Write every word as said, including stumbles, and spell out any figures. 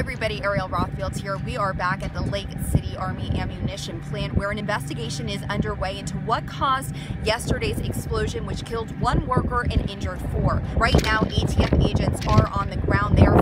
everybody, Ariel Rothfield here. We are back at the Lake City Army Ammunition Plant where an investigation is underway into what caused yesterday's explosion which killed one worker and injured four. Right now, A T F agents are on the ground. They are